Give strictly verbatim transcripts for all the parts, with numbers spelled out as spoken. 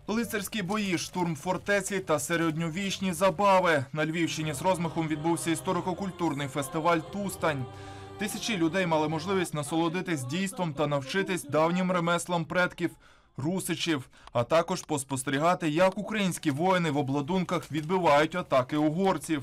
Лицарські бої, штурм фортеці та середньовічні забави. На Львівщині з розмахом відбувся історико-культурний фестиваль «Тустань». Тисячі людей мали можливість насолодитись дійством та навчитись давнім ремеслам предків – русичів, а також поспостерігати, як українські воїни в обладунках відбивають атаки угорців.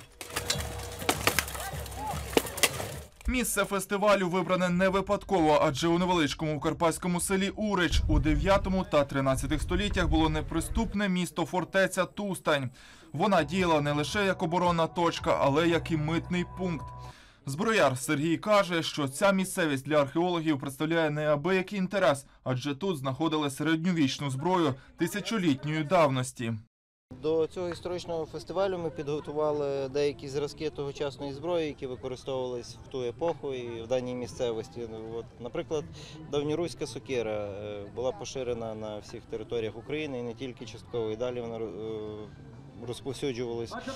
Місце фестивалю вибране не випадково, адже у невеличкому карпатському селі Урич у дев'ятому та тринадцятому століттях було неприступне місто-фортеця Тустань. Вона діяла не лише як оборонна точка, але як і митний пункт. Зброяр Сергій каже, що ця місцевість для археологів представляє неабиякий інтерес, адже тут знаходили середньовічну зброю тисячолітньої давності. До цього історичного фестивалю ми підготували деякі зразки тогочасної зброї, які використовувалися в ту епоху і в даній місцевості. От, наприклад, давньоруська сокира була поширена на всіх територіях України і не тільки частково. І далі вона розповсюджувалась.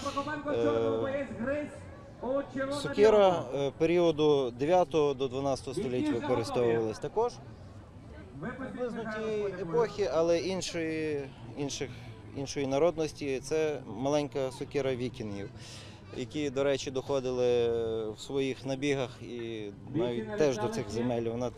Сокира періоду дев'ятого до дванадцятого століття використовувалась також. Приблизно тієї епохи, але іншої, інших іншої народності. Це маленька сокира вікінгів, які, до речі, доходили в своїх набігах і навіть теж до цих земель. Вона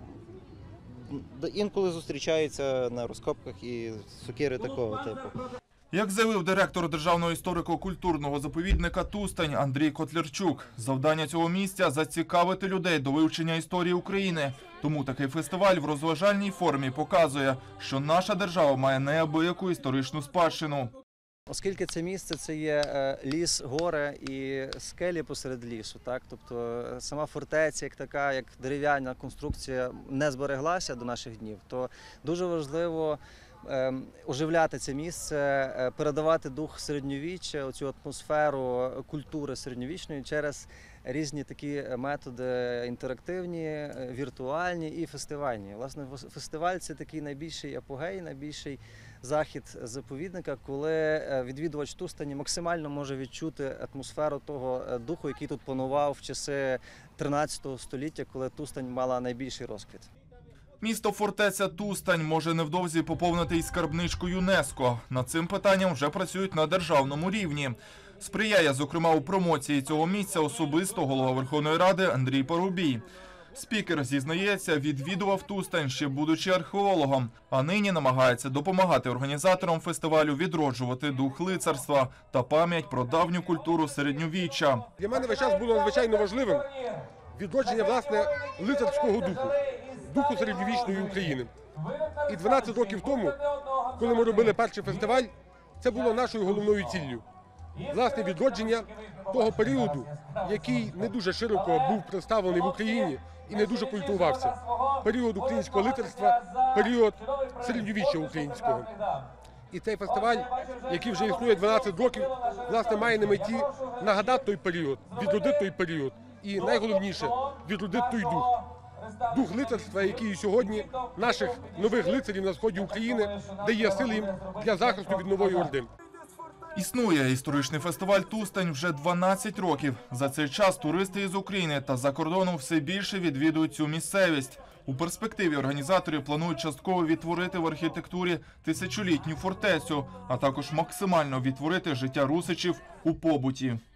інколи зустрічається на розкопках і сокири такого типу. Як заявив директор Державного історико-культурного заповідника «Тустань» Андрій Котлярчук, завдання цього місця – зацікавити людей до вивчення історії України. Тому такий фестиваль в розважальній формі показує, що наша держава має неабияку історичну спадщину. Оскільки це місце – це є ліс, гори і скелі посеред лісу, так? Тобто сама фортеця, як така, як дерев'яна конструкція не збереглася до наших днів, то дуже важливо оживляти це місце, передавати дух середньовіччя, оцю атмосферу культури середньовічної через різні такі методи інтерактивні, віртуальні і фестивальні. Власне, фестиваль – це такий найбільший апогей, найбільший захід заповідника, коли відвідувач Тустані максимально може відчути атмосферу того духу, який тут панував в часи тринадцятого століття, коли Тустань мала найбільший розквіт. Місто-фортеця Тустань може невдовзі поповнити і скарбничку ЮНЕСКО. Над цим питанням вже працюють на державному рівні. Сприяє, зокрема, у промоції цього місця особисто голова Верховної Ради Андрій Парубій. Спікер, зізнається, відвідував Тустань, ще будучи археологом, а нині намагається допомагати організаторам фестивалю відроджувати дух лицарства та пам'ять про давню культуру середньовіччя. Для мене весь час було надзвичайно важливим відродження, власне, лицарського духу, духу середньовічної України. І дванадцять років тому, коли ми робили перший фестиваль, це було нашою головною ціллю. Власне, відродження того періоду, який не дуже широко був представлений в Україні і не дуже культивувався. Період українського лицарства, період середньовіччя українського. І цей фестиваль, який вже існує дванадцять років, власне, має на меті нагадати той період, відродити той період. І найголовніше – відродити той дух. Дух лицарства, який сьогодні наших нових лицарів на сході України дає сили їм для захисту від нової орди. Існує історичний фестиваль «Тустань» вже дванадцять років. За цей час туристи із України та за кордону все більше відвідують цю місцевість. У перспективі організатори планують частково відтворити в архітектурі тисячолітню фортецю, а також максимально відтворити життя русичів у побуті.